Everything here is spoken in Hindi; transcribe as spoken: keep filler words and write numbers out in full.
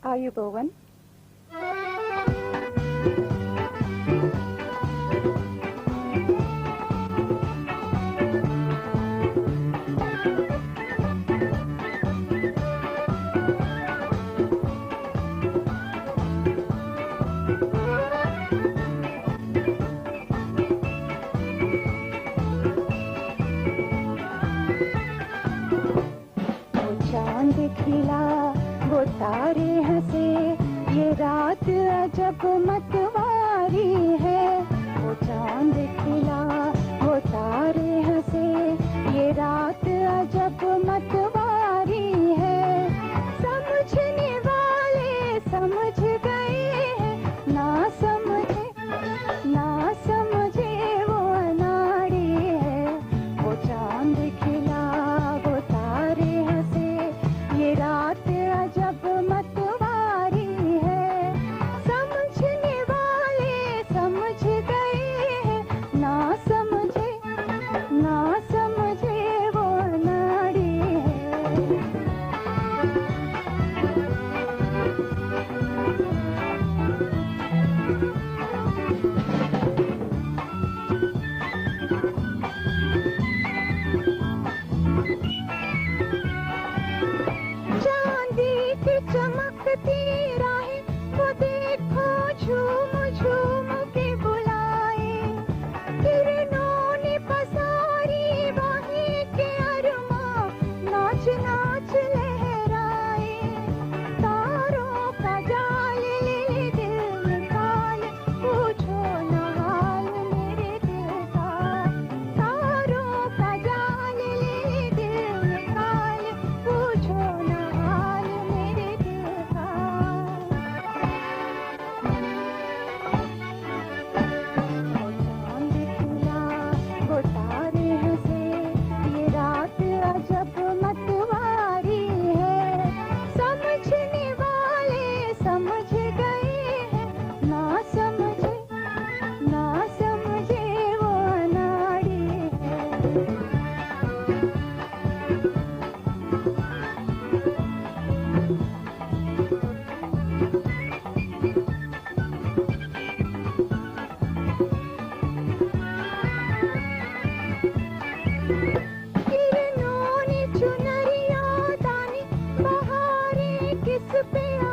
आयुबोवन। तारे हंसे ये रात अजब मतवारी है, वो चांद खिला वो तारे हंसे ये रात अजब मतवारी है। समझने वाले समझ गए हैं, ना समझे ना समझे वो अनाड़ी है। वो चांद खिला वो तारे हंसे ये रात अजब मतवारी है। समझने वाले समझ गए हैं, ना समझे ना समझे वो अनाड़ी है। चांदी की चमकती राहें वो देखो झूम झूम के बुलाए। किरणों ने पसारी बाहें के अरमां नाच नाच लहराए। तारों का जाल ले दिल निकाल पूछो ना हाल मेरे दिल का। तारों का जाल ले दिल निकाल पूछो ना हाल मेरे दिल का। वो चांद खिला वो तारे हंसे ये रात अजब मतवारी है। समझने वाले समझ गए हैं, ना समझे ना समझे वो अनाड़ी है। किरणों ने चुनरिया दानी बहारें किस पे